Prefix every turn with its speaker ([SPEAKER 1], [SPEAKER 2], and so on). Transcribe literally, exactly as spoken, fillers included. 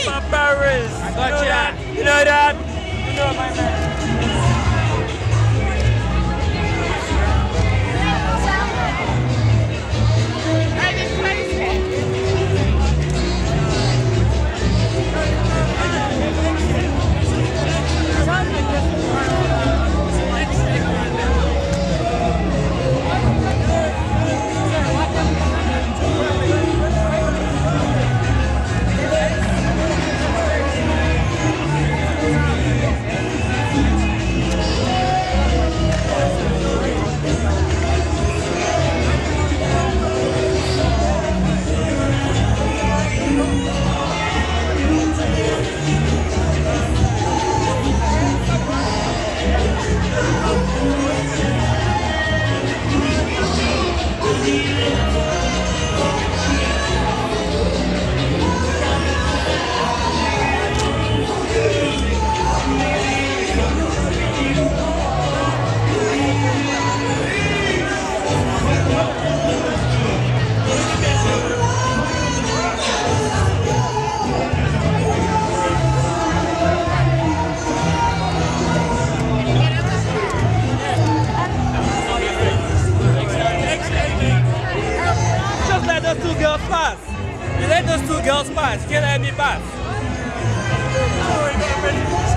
[SPEAKER 1] from Paris.
[SPEAKER 2] I
[SPEAKER 1] You
[SPEAKER 2] got
[SPEAKER 1] know
[SPEAKER 2] ya.
[SPEAKER 1] that? You know that? You know my man. Just let those two girls pass. You let those two girls pass. Can't let me pass.